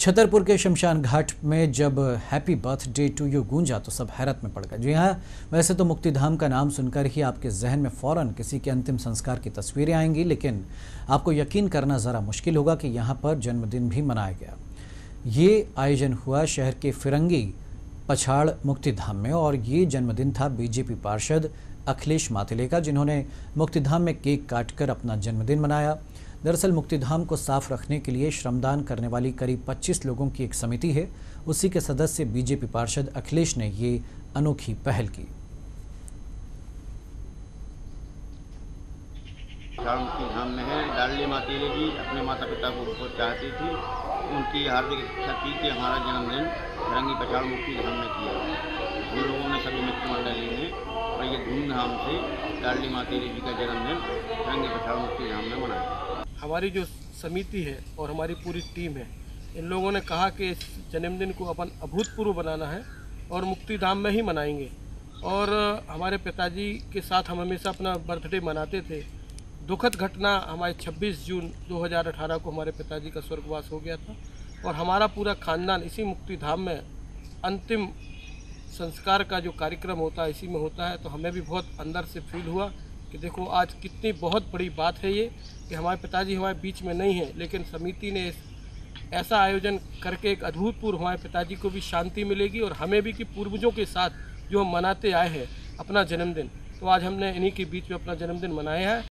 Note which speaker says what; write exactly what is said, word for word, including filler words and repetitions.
Speaker 1: छतरपुर के शमशान घाट में जब हैप्पी बर्थडे टू यू गूंजा तो सब हैरत में पड़ गए। जी हाँ, वैसे तो मुक्तिधाम का नाम सुनकर ही आपके जहन में फौरन किसी के अंतिम संस्कार की तस्वीरें आएंगी, लेकिन आपको यकीन करना ज़रा मुश्किल होगा कि यहाँ पर जन्मदिन भी मनाया गया। ये आयोजन हुआ शहर के फिरंगी पछाड़ मुक्तिधाम में और ये जन्मदिन था बीजेपी पार्षद अखिलेश मातिले का, जिन्होंने मुक्तिधाम में केक काटकर अपना जन्मदिन मनाया। दरअसल मुक्तिधाम को साफ रखने के लिए श्रमदान करने वाली करीब पच्चीस लोगों की एक समिति है। उसी के सदस्य बीजेपी पार्षद अखिलेश ने ये अनोखी पहल की।
Speaker 2: मुक्तिधाम में है, लाडली मातिले जी अपने माता पिता को बहुत चाहती थी। उनकी हार्दिक इच्छा थी कि हमारा जन्मदिन फिरंगी पछाड़ मुक्तिधाम में किया। हम लोगों ने सभी मित्र मंडली ने और ये धूमधाम से लाडली मातिले जी का जन्मदिन फिरंगी पछाड़ मुक्तिधाम में मनाया।
Speaker 3: हमारी जो समिति है और हमारी पूरी टीम है, इन लोगों ने कहा कि इस जन्मदिन को अपन अभूतपूर्व बनाना है और मुक्तिधाम में ही मनाएंगे। और हमारे पिताजी के साथ हम हमेशा अपना बर्थडे मनाते थे। दुखद घटना हमारे छब्बीस जून दो हज़ार अठारह को हमारे पिताजी का स्वर्गवास हो गया था और हमारा पूरा खानदान इसी मुक्तिधाम में अंतिम संस्कार का जो कार्यक्रम होता है इसी में होता है। तो हमें भी बहुत अंदर से फील हुआ कि देखो आज कितनी बहुत बड़ी बात है ये कि हमारे पिताजी हमारे बीच में नहीं हैं, लेकिन समिति ने ऐसा आयोजन करके एक अभूतपूर्व हमारे पिताजी को भी शांति मिलेगी और हमें भी कि पूर्वजों के साथ जो हम मनाते आए हैं अपना जन्मदिन, तो आज हमने इन्हीं के बीच में अपना जन्मदिन मनाया है।